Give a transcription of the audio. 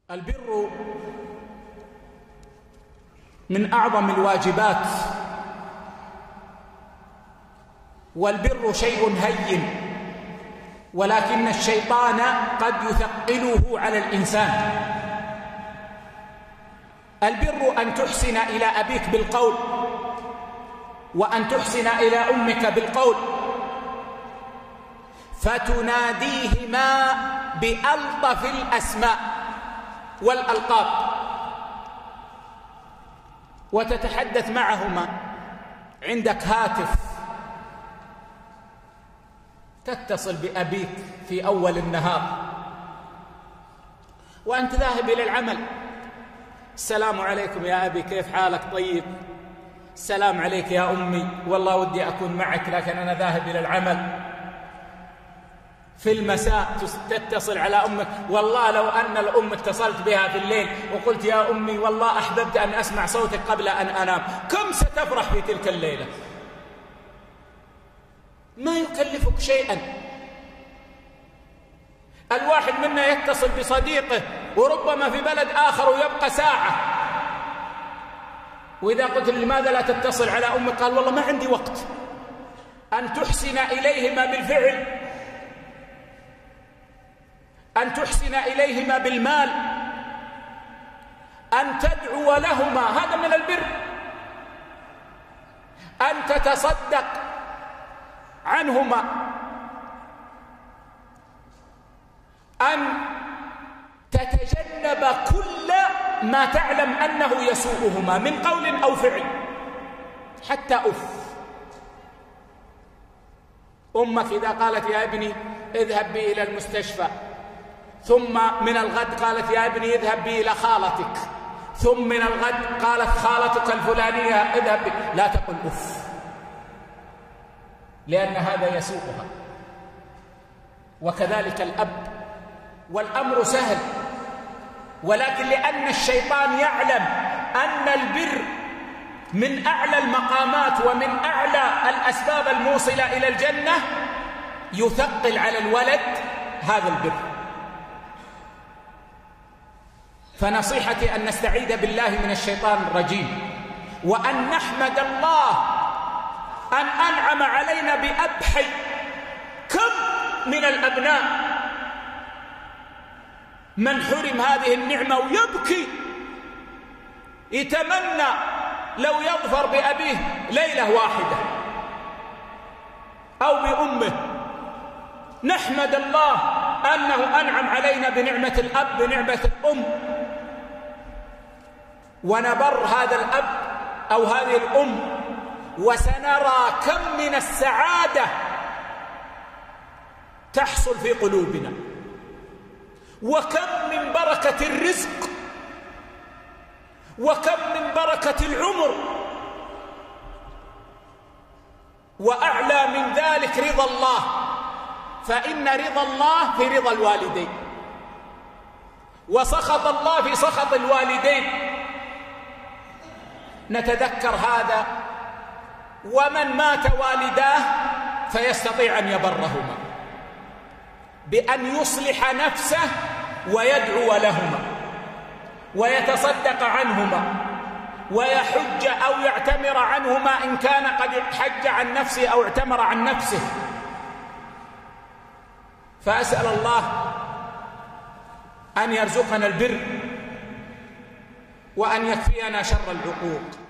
البر من أعظم الواجبات، والبر شيء هين، ولكن الشيطان قد يثقله على الإنسان. البر أن تحسن إلى أبيك بالقول، وأن تحسن إلى أمك بالقول، فتناديهما بألطف الأسماء والألقاب، وتتحدث معهما. عندك هاتف، تتصل بأبيك في أول النهار وأنت ذاهب إلى العمل: السلام عليكم يا أبي، كيف حالك؟ طيب. السلام عليك يا أمي، والله ودي أكون معك لكن أنا ذاهب إلى العمل. في المساء تتصل على أمك: والله لو أن الأم اتصلت بها في الليل وقلت يا أمي والله أحببت أن أسمع صوتك قبل أن أنام، كم ستفرح في تلك الليلة. ما يكلفك شيئا. الواحد منا يتصل بصديقه وربما في بلد آخر ويبقى ساعة، وإذا قلت لماذا لا تتصل على أمك؟ قال والله ما عندي وقت. أن تحسن إليهما بالفعل، أن تحسن إليهما بالمال، أن تدعو لهما، هذا من البر. أن تتصدق عنهما، أن تتجنب كل ما تعلم أنه يسوءهما من قول أو فعل، حتى أف. أمك إذا قالت يا ابني اذهب بي إلى المستشفى، ثم من الغد قالت يا ابني اذهب بي إلى خالتك، ثم من الغد قالت خالتك الفلانية اذهب بي، لا تقل أف، لأن هذا يسوءها. وكذلك الأب. والأمر سهل، ولكن لأن الشيطان يعلم أن البر من أعلى المقامات ومن أعلى الأسباب الموصلة إلى الجنة، يثقل على الولد هذا البر. فنصيحتي أن نستعيذ بالله من الشيطان الرجيم، وأن نحمد الله أن أنعم علينا بأبحي. كم من الأبناء من حرم هذه النعمة ويبكي، يتمنى لو يظفر بأبيه ليلة واحدة أو بأمه. نحمد الله أنه أنعم علينا بنعمة الأب، بنعمة الأم، ونبر هذا الأب أو هذه الأم، وسنرى كم من السعادة تحصل في قلوبنا، وكم من بركة الرزق، وكم من بركة العمر، وأعلى من ذلك رضا الله، فإن رضا الله في رضا الوالدين، وسخط الله في سخط الوالدين. نتذكر هذا، ومن مات والداه فيستطيع أن يبرهما بأن يصلح نفسه ويدعو لهما ويتصدق عنهما ويحج أو يعتمر عنهما إن كان قد حج عن نفسه أو اعتمر عن نفسه. فأسأل الله أن يرزقنا البر وأن يكفينا شر العقوق.